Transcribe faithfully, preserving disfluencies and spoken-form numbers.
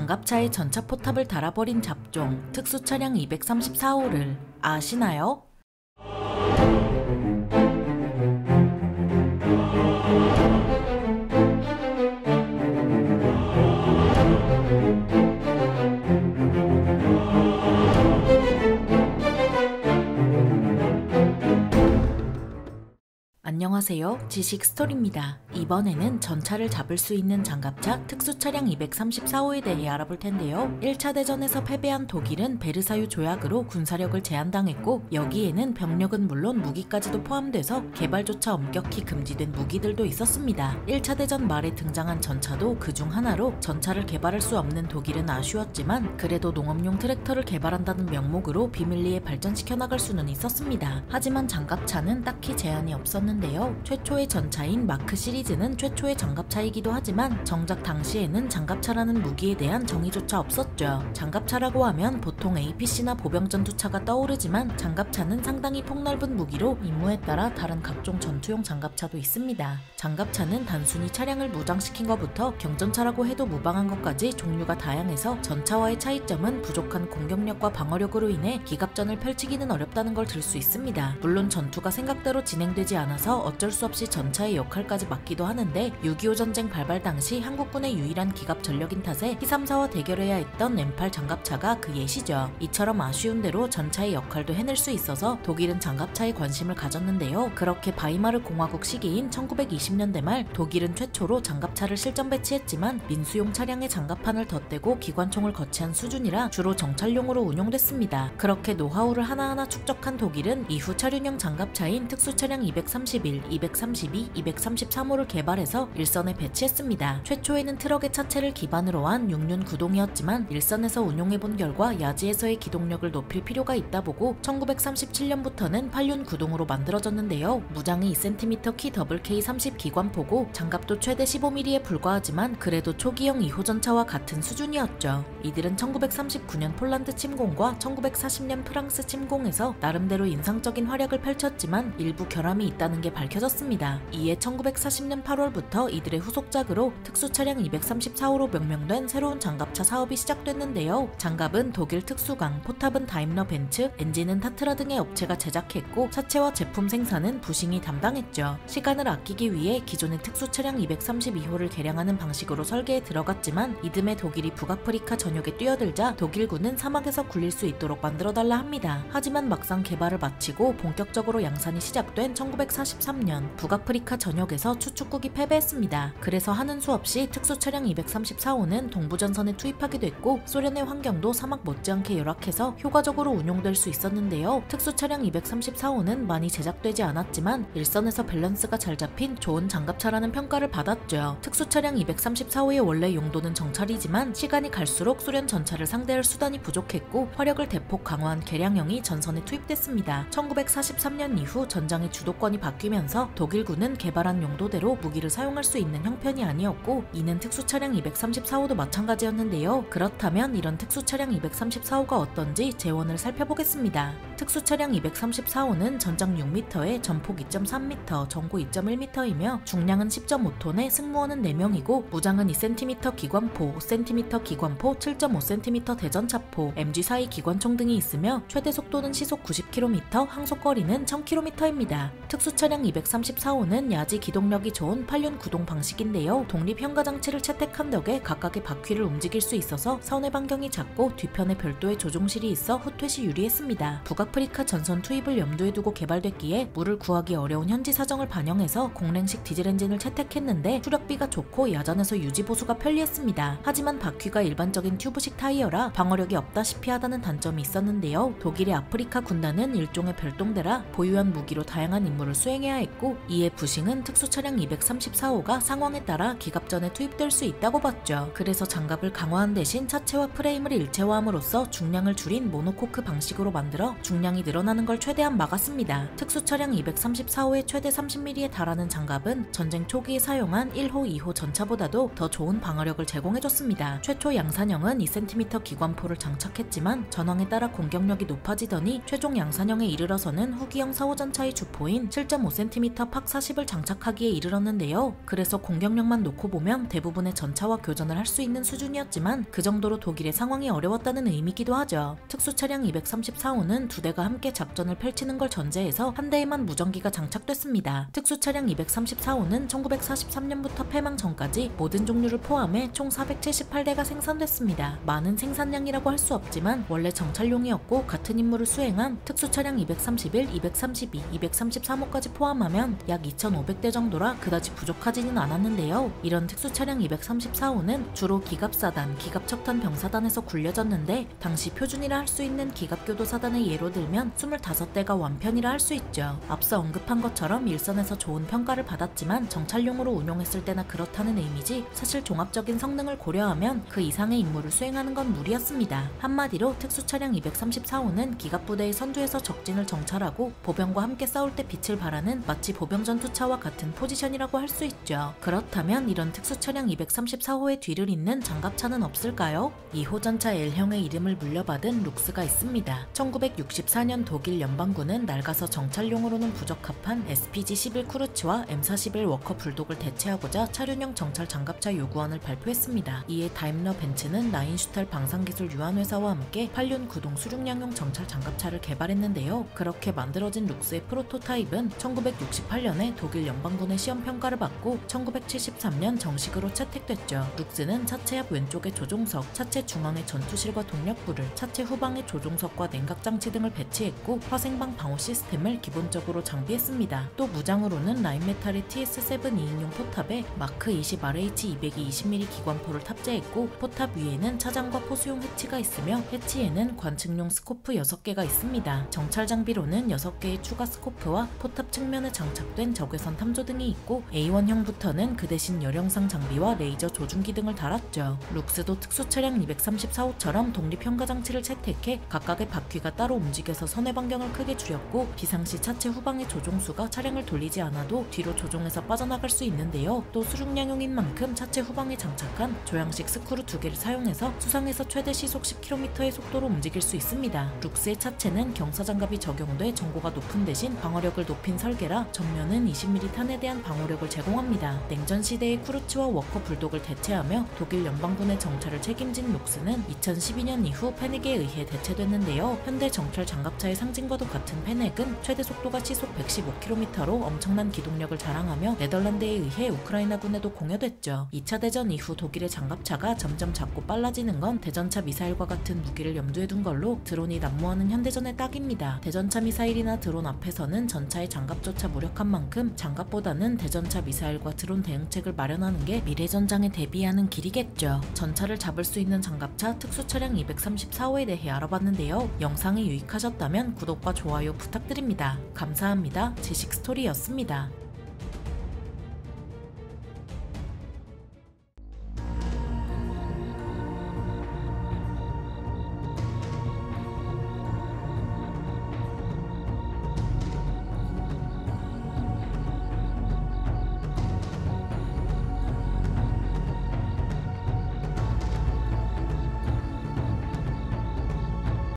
장갑차에 전차 포탑을 달아버린 잡종 특수차량 이백삼십사 호를 아시나요? 안녕하세요. 지식스토리입니다. 이번에는 전차를 잡을 수 있는 장갑차 특수차량 이백삼십사 호에 대해 알아볼 텐데요. 일 차 대전에서 패배한 독일은 베르사유 조약으로 군사력을 제한당했고, 여기에는 병력은 물론 무기까지도 포함돼서 개발조차 엄격히 금지된 무기들도 있었습니다. 일 차 대전 말에 등장한 전차도 그중 하나로 전차를 개발할 수 없는 독일은 아쉬웠지만 그래도 농업용 트랙터를 개발한다는 명목으로 비밀리에 발전시켜 나갈 수는 있었습니다. 하지만 장갑차는 딱히 제한이 없었는데요. 최초의 전차인 마크 시리즈는 최초의 장갑차이기도 하지만 정작 당시에는 장갑차라는 무기에 대한 정의조차 없었죠. 장갑차라고 하면 보통 에이피씨나 보병전투차가 떠오르지만 장갑차는 상당히 폭넓은 무기로 임무에 따라 다른 각종 전투용 장갑차도 있습니다. 장갑차는 단순히 차량을 무장시킨 것부터 경전차라고 해도 무방한 것까지 종류가 다양해서 전차와의 차이점은 부족한 공격력과 방어력으로 인해 기갑전을 펼치기는 어렵다는 걸 들 수 있습니다. 물론 전투가 생각대로 진행되지 않아서 어쩔 수 없이 전차의 역할까지 맡기도 하는데, 육이오 전쟁 발발 당시 한국군의 유일한 기갑 전력인 탓에 티삼사와 대결해야 했던 엠 팔 장갑차가 그 예시죠. 이처럼 아쉬운 대로 전차의 역할도 해낼 수 있어서 독일은 장갑차에 관심을 가졌는데요. 그렇게 바이마르 공화국 시기인 천구백이십 년대 말 독일은 최초로 장갑차를 실전 배치했지만 민수용 차량에 장갑판을 덧대고 기관총을 거치한 수준이라 주로 정찰용으로 운용됐습니다. 그렇게 노하우를 하나하나 축적한 독일은 이후 차륜형 장갑차인 특수차량 이백삼십일, 이백삼십이, 이백삼십삼 호를 개발해서 일선에 배치했습니다. 최초에는 트럭의 차체를 기반으로 한 육 륜 구동이었지만 일선에서 운용해본 결과 야지에서의 기동력을 높일 필요가 있다 보고 천구백삼십칠 년부터는 팔 륜 구동으로 만들어졌는데요. 무장이 이 센티미터 키 더블케이 삼십 기관포고 장갑도 최대 십오 밀리미터에 불과하지만 그래도 초기형 이 호 전차와 같은 수준이었죠. 이들은 천구백삼십구 년 폴란드 침공과 천구백사십 년 프랑스 침공에서 나름대로 인상적인 활약을 펼쳤지만 일부 결함이 있다는 게 밝혀졌습니다. 이에 천구백사십 년 팔월부터 이들의 후속작으로 특수차량 이백삼십사 호로 명명된 새로운 장갑차 사업이 시작됐는데요. 장갑은 독일 특수강, 포탑은 다임러 벤츠, 엔진은 타트라 등의 업체가 제작했고 차체와 제품 생산은 부싱이 담당했죠. 시간을 아끼기 위해 기존의 특수차량 이백삼십이 호를 개량하는 방식으로 설계에 들어갔지만 이듬해 독일이 북아프리카 전역에 뛰어들자 독일군은 사막에서 굴릴 수 있도록 만들어달라 합니다. 하지만 막상 개발을 마치고 본격적으로 양산이 시작된 천구백사십삼 년 북아프리카 전역에서 추축국이 패배했습니다. 그래서 하는 수 없이 특수차량 이백삼십사 호는 동부전선에 투입하게 됐고 소련의 환경도 사막 못지않게 열악해서 효과적으로 운용될 수 있었는데요. 특수차량 이백삼십사 호는 많이 제작되지 않았지만 일선에서 밸런스가 잘 잡힌 좋은 장갑차라는 평가를 받았죠. 특수차량 이백삼십사 호의 원래 용도는 정찰이지만 시간이 갈수록 소련 전차를 상대할 수단이 부족했고 화력을 대폭 강화한 개량형이 전선에 투입됐습니다. 천구백사십삼 년 이후 전장의 주도권이 바뀌면서 독일군은 개발한 용도대로 무기를 사용할 수 있는 형편이 아니었고 이는 특수차량 이백삼십사 호도 마찬가지였는데요. 그렇다면 이런 특수차량 이백삼십사 호가 어떤지 재원을 살펴보겠습니다. 특수차량 이백삼십사 호는 전장 육 미터에 전폭 이 점 삼 미터, 전고 이 점 일 미터이며 중량은 십 점 오 톤에 승무원은 네 명이고 무장은 이 센티미터 기관포, 오 센티미터 기관포, 칠 점 오 센티미터 대전차포, 엠지 사십이 기관총 등이 있으며 최대 속도는 시속 구십 킬로미터, 항속거리는 천 킬로미터입니다. 특수차량 이백삼십사 호는 야지 기동력이 좋은 팔 륜 구동 방식인데요. 독립 현가 장치를 채택한 덕에 각각의 바퀴를 움직일 수 있어서 선의 반경이 작고 뒤편에 별도의 조종실이 있어 후퇴시 유리했습니다. 북아프리카 전선 투입을 염두에 두고 개발됐기에 물을 구하기 어려운 현지 사정을 반영해서 공랭식 디젤 엔진을 채택했는데 추력비가 좋고 야전에서 유지 보수가 편리했습니다. 하지만 바퀴가 일반적인 튜브식 타이어라 방어력이 없다시피 하다는 단점이 있었는데요. 독일의 아프리카 군단은 일종의 별동대라 보유한 무기로 다양한 임무를 수행해야 했고 이에 부싱은 특수차량 이백삼십사 호가 상황에 따라 기갑전에 투입될 수 있다고 봤죠. 그래서 장갑을 강화한 대신 차체와 프레임을 일체화함으로써 중량을 줄인 모노코크 방식으로 만들어 중량이 늘어나는 걸 최대한 막았습니다. 특수차량 이백삼십사 호의 최대 삼십 밀리미터에 달하는 장갑은 전쟁 초기에 사용한 일 호, 이 호 전차보다도 더 좋은 방어력을 제공해줬습니다. 최초 양산형은 이 센티미터 기관포를 장착했지만 전황에 따라 공격력이 높아지더니 최종 양산형에 이르러서는 후기형 사 호 전차의 주포인 칠 점 오 센티미터 팍 사십을 장착하기에 이르렀는데 들었는데요. 그래서 공격력만 놓고 보면 대부분의 전차와 교전을 할 수 있는 수준이었지만 그 정도로 독일의 상황이 어려웠다는 의미기도 하죠. 특수차량 이백삼십사 호는 두 대가 함께 작전을 펼치는 걸 전제해서 한 대에만 무전기가 장착됐습니다. 특수차량 이백삼십사 호는 천구백사십삼 년부터 폐망 전까지 모든 종류를 포함해 총 사백칠십팔 대가 생산됐습니다. 많은 생산량이라고 할 수 없지만 원래 정찰용이었고 같은 임무를 수행한 특수차량 이백삼십일, 이백삼십이, 이백삼십삼 호까지 포함하면 약 이천오백 대 정도라 그다지 부족하지는 않았는데요. 이런 특수차량 이백삼십사 호는 주로 기갑사단, 기갑척탄 병사단에서 굴려졌는데 당시 표준이라 할 수 있는 기갑교도사단의 예로 들면 이십오 대가 완편이라 할 수 있죠. 앞서 언급한 것처럼 일선에서 좋은 평가를 받았지만 정찰용으로 운용했을 때나 그렇다는 의미지 사실 종합적인 성능을 고려하면 그 이상의 임무를 수행하는 건 무리였습니다. 한마디로 특수차량 이백삼십사 호는 기갑부대의 선두에서 적진을 정찰하고 보병과 함께 싸울 때 빛을 발하는 마치 보병 전투차와 같은 포지션이라고 할 수 있죠. 그렇다면 이런 특수차량 이백삼십사 호의 뒤를 잇는 장갑차는 없을까요? 이 호 전차 L형의 이름을 물려받은 룩스가 있습니다. 천구백육십사 년 독일 연방군은 낡아서 정찰용으로는 부적합한 에스피지 십일 쿠르츠와 엠 사십일 워커 불독을 대체하고자 차륜형 정찰 장갑차 요구안을 발표했습니다. 이에 다임러 벤츠는 라인슈탈 방산기술 유한회사와 함께 팔 륜 구동 수륙량용 정찰 장갑차를 개발했는데요. 그렇게 만들어진 룩스의 프로토타입은 천구백육십팔 년에 독일 연방군의 시험 평가를 받고 천구백칠십삼 년 정식으로 채택됐죠. 룩스는 차체 앞 왼쪽에 조종석, 차체 중앙에 전투실과 동력부를, 차체 후방에 조종석과 냉각장치 등을 배치했고 화생방 방호 시스템을 기본적으로 장비했습니다. 또 무장으로는 라인메탈의 티 에스 세븐 이 인용 포탑에 마크 이십 알 에이치 이백이 이십 밀리미터 기관포를 탑재했고 포탑 위에는 차장과 포수용 해치가 있으며 해치에는 관측용 스코프 여섯 개가 있습니다. 정찰 장비로는 여섯 개의 추가 스코프와 포탑 측면에 장착된 적외선 탐조 등이 있고 에이 원형부터는 그 대신 열영상 장비와 레이저 조준기 등을 달았죠. 룩스도 특수차량 이백삼십사 호처럼 독립 현가 장치를 채택해 각각의 바퀴가 따로 움직여서 선회 반경을 크게 줄였고 비상시 차체 후방의 조종수가 차량을 돌리지 않아도 뒤로 조종해서 빠져나갈 수 있는데요. 또 수륙량용인 만큼 차체 후방에 장착한 조향식 스크루 두 개를 사용해서 수상에서 최대 시속 십 킬로미터의 속도로 움직일 수 있습니다. 룩스의 차체는 경사장갑이 적용돼 전고가 높은 대신 방어력을 높인 설계라 전면은 이십 밀리미터 탄에 대한 방어력을 제공합니다. 냉전 시대의 쿠르츠와 워커 불독을 대체하며 독일 연방군의 정찰을 책임진 룩스는 이천십이 년 이후 페넥에 의해 대체됐는데요. 현대 정찰 장갑차의 상징과도 같은 페넥은 최대 속도가 시속 백십오 킬로미터로 엄청난 기동력을 자랑하며 네덜란드에 의해 우크라이나군에도 공여됐죠. 이 차 대전 이후 독일의 장갑차가 점점 작고 빨라지는 건 대전차 미사일과 같은 무기를 염두에 둔 걸로 드론이 난무하는 현대전의 딱입니다. 대전차 미사일이나 드론 앞에서는 전차의 장갑조차 무력한 만큼 장갑보다는 대전차 미사일과 드론 대응책을 마련하는 게 미래전장에 대비하는 길이겠죠. 전차를 잡을 수 있는 장갑차 특수차량 이백삼십사 호에 대해 알아봤는데요. 영상이 유익하셨다면 구독과 좋아요 부탁드립니다. 감사합니다. 지식스토리였습니다.